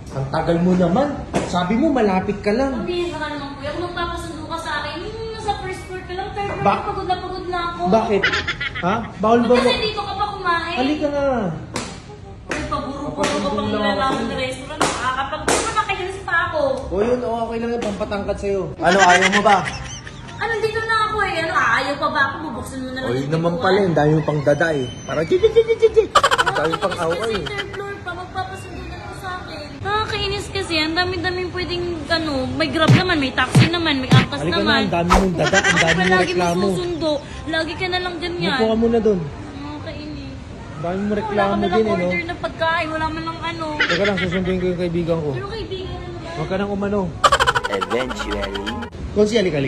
Ang tagal mo naman. Sabi mo, malapit ka lang. Sabihin ka naman kuya, kung magpapasundo ka sa akin, nasa first floor ka lang, third floor, pagod na ako. Bakit? Ha? Bawal ba mo? Kasi dito ka pa kumain. Halika nga. Ay, paburo-puro ka pang nilalawin na restaurant. Nakakapag-puro na kayo pa ako. O yun, okay lang yung pampatangkad sa'yo. Ano, ayaw mo ba? Ano, dito na ako eh. Ano, ayaw pa ba ako? Bubuksan mo na lang O yun naman pala, yung dami yung pang dada eh. Parang dami pang away. Kasi third floor pa, magpapasundo na lang sa akin. Nakakainis kasi, ang dami-daming pwedeng, may grab naman, may taxi naman, may angkas Halika na, naman. ang dami mong dada, ang dami mong lagi reklamo. mo susundo, lagi ka na lang ganyan. Mupo ka muna dun. Nakakainis. Ang dami mong Wala reklamo ka na din lang eh, no? order ng pagkain, wala man lang ano. Teka lang, susunduin ko yung kaibigan ko. Pero kaibigan na naman. Huwag ka nang umano. Eventually. Konsi, halika.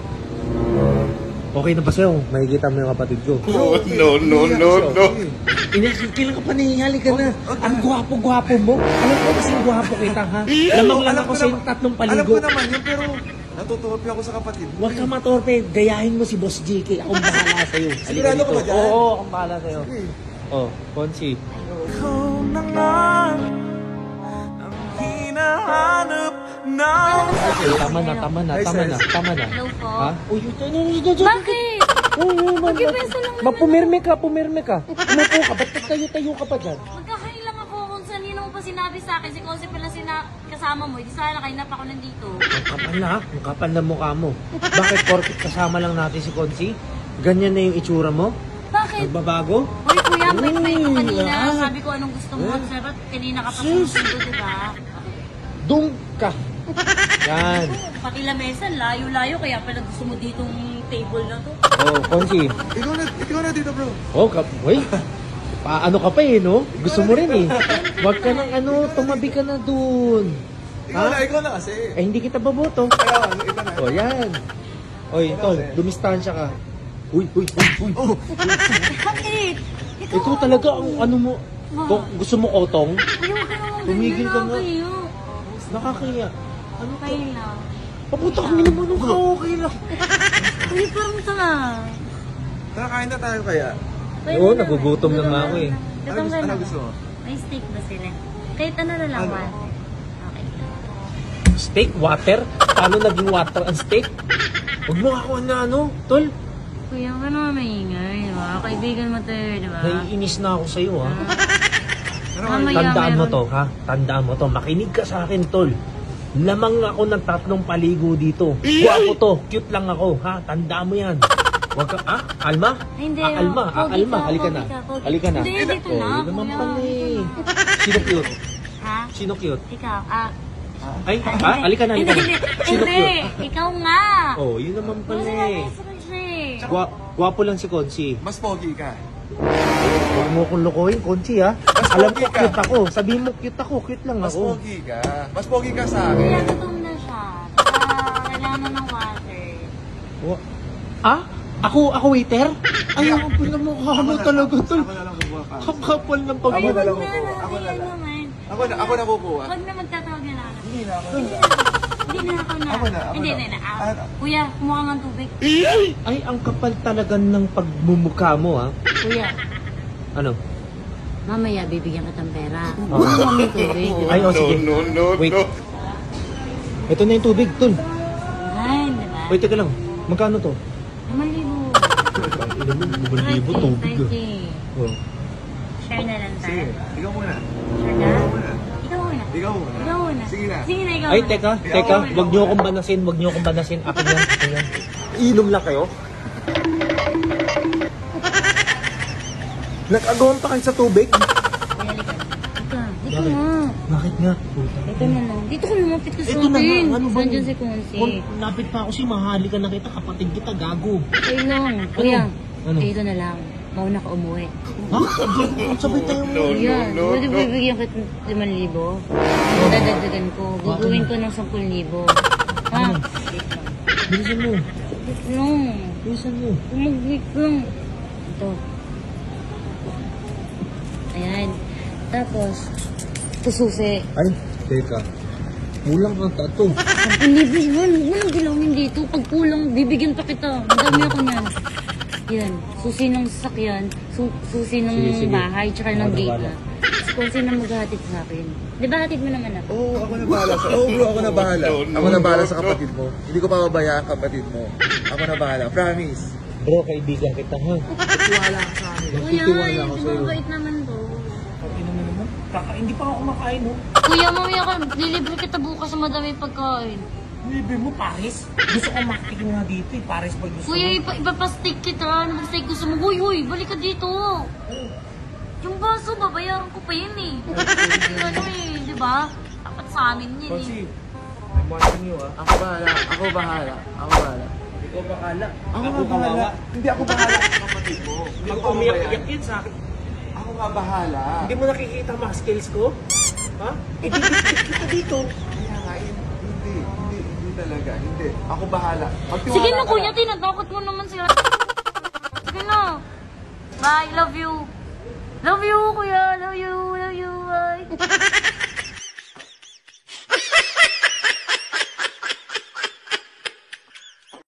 Okay na ba sa'yo? Makikita mo yung kapatid ko. No. Kailan ka pa nahihiya? Ka na. Ang gwapo-gwapo mo. Alam ko kasing gwapo kita, ha? Lamang lang ako sa yung tatlong paligo. Alam ko naman yun, pero natutuwa ako sa kapatid. Huwag ka matorpe. Gayahin mo si Boss JK. Akong bahala sa'yo. Sigurado ka ba dyan? Oo, akong bahala sa'yo. Oh, Konsi. Ikaw na nga ang hinahanap na. Okay, tama na. Hello po. Ha? Uy, Bakit? Magkipesa lang naman. Pumirme ka. Umupo ka. Ba't tayo ka pa dyan? Magkakain lang ako kung saan mo pa sinabi sa akin. Si Konsi pala kasama mo. Hindi sana kayo pa ako nandito. Ang kapal na mukha mo. Bakit porkit kasama lang natin si Konsi? Ganyan na yung itsura mo? Bakit? Nagbabago? Hoy kuya, bait-bait ko kanina. Ah. Sabi ko anong gusto mo. Sabat, kanina ka pa susundo, diba? Dung ka. Yan. Pati lamesa, layo-layo. Kaya pala gusto mo ditong table na to. Oh, Konsi. Ikaw na dito, bro. Oh, wait. Paano ka pa eh, no? Gusto mo rin eh. Huwag ka nang tumabi ka na dun. Ikaw na kasi. Eh, hindi kita baboto. Kaya, ito na. Oh, yan. Oy, tol, dumistansya ka. Uy. Oh, Bakit? Ikaw talaga ang ano mo. Gusto mo kotong? Ayaw ka naman Tumigil ka nga. kayo. Nakakaya. Ano to? Kayo lang. Papunta kami naman ng okay lang. Uy, parang tanga. tara, kain na tayo kaya. Oo, nagugutom na nga ako eh. Ano gusto mo? May steak ba sila? Kahit ano na lang, one. Okay. Steak? Water? Paano naging water ang steak? Huwag mo ako tol. Kuya, ka naman maingay, diba? Kaibigan mo tayo, diba? Naiinis na ako sa'yo, ha? Mamaya Tandaan mo meron- to, ha? Tandaan mo to. Makinig ka sa akin, tol. Lamang ako ng tatlong paligo dito. Guwapo to. Cute lang ako, ha? Tandaan mo yan. Huwag ka, Alma? Hindi, Alma, pogi Alma. ka, Halika na. pogi ka, pogi. Halika na. Hindi, dito Oh, na, yun naman kuya. pala eh. Sino cute? Ha? Sino cute? Ikaw, Ay, halika na, halika na. Sino Hindi, cute? ikaw nga. Oh, yun naman pala eh. Kasi Guwapo lang si Konsi. Mas pogi ka. Huwag mo akong lokohin, Konsi, ha? Alam ko, cute ako. Sabihin mo, cute ako. Cute lang Mas ako. pogi ka. Mas pogi ka sa Kaya akin. gutom na siya. Saka kailangan na ng water. Ako waiter? Ay, ang kapal na mukha mo talaga, tol. Ako na lang kukuha pa. Ang kapal ng Ako pagmumukha. na lang Wag kukuha. Ako na yan lang. naman. Ako na kukuha. Wag na magtatawag na lang. Hindi na ako. Hindi na ako na. Ako na. Hindi na. Kuya, kumuha nga ng tubig. Ay, ang kapal talaga ng pagmumukha mo, ha? Kuya, Ano? mamaya bibigyan kitang pera. Oh. Kumuha mo ng tubig. Ay, sige. Wait. Ito na yung tubig, tol. Ay, diba? Wait, teka lang. Magkano to? 5,000. Ina mo, 5,000 tubig, ah. 30. Oh. Share na lang tayo. Sige, ikaw muna. Share na? Ikaw muna. Ikaw muna. Ikaw muna. Ikaw muna. Sige na. Sige na, ikaw Ay, muna. teka. Huwag niyo akong banasin. Akin yan. Inom lang kayo. Nag-agawan pa kayo sa tubig? Kuya, halika. Dito nga. Bakit nga? Ito na lang. Dito ka lumapit ka sa Ito na nga, akin. ano ba? Nandiyan si Konsi. Lapit pa ako si mahali ka na kita, kapatid kita, gago. Okay lang. Kuya, Ano? dito na lang. Mauna ka umuwi. Ha? Sabay tayo mo. Kuya, pwede bibigyan kita ng 5,000. Dadagdagan ko. Gagawin ko ng 10,000. Ha? Bilisan mo. Wait lang. Bilisan mo. Mag-wait lang. Ito. Ayan. Tapos, ito susi. Ay, teka. Kulang ang tato. 10,000 yun. Walang gilawin dito. Pag kulang, bibigyan pa kita. Madami ako niyan. Yan. Susi ng sasakyan. Susi ng Sige. bahay. Tsaka ng Wala, gate wala. na. kung sino maghahatid sa akin. Di ba hatid mo naman ako? Oo, ako na bahala sa... Oo, bro, ako na bahala. Ako na bahala sa kapatid mo. Hindi ko pababayaan ang kapatid mo. Ako na bahala. Promise. Bro, kaibigan kita ha. Tiwala ka sa akin. Kuya, Tiwala ako di sa'yo. ba bait naman to? Ina mo naman. Hindi pa ako kumakain oh. Kuya, mamaya ka, lilibre kita bukas sa madami pagkain. Libre mo, Paris. Gusto ko makikinig nga dito eh. Paris pag gusto Kuya, mo. ipapasteak kita. Ano ba steak gusto mo? Huy, balik ka dito. Yung baso, babayaran ko pa yun eh. Ano eh, di ba? Dapat sa amin yun eh. Kasi, I'm watching you ah. Ako bahala. Ako bahala. Ako bahala. Ikaw bakala. Ako nga bahala. Hindi ako bahala sa kapatid mo. Hindi Pag ko pababayaan. umiyak-iyak yun sa akin. Ako nga bahala. Hindi mo nakikita mga skills ko? Ha? Ididikit kita dito. Kaya nga, hindi talaga. Hindi. Ako bahala. Magtiwala Sige na ka kuya, lang. tinatakot mo naman sila. Sige na. Bye, love you. Love you, kuya. Love you, bye.